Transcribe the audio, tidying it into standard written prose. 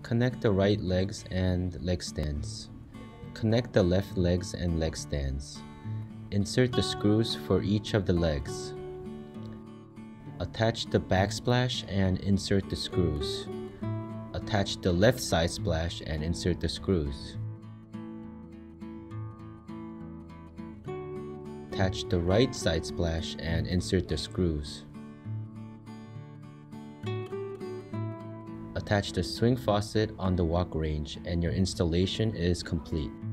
Connect the right legs and leg stands. Connect the left legs and leg stands. Insert the screws for each of the legs. Attach the backsplash and insert the screws. Attach the left side splash and insert the screws. Attach the right side splash and insert the screws. Attach the swing faucet on the walk range and your installation is complete.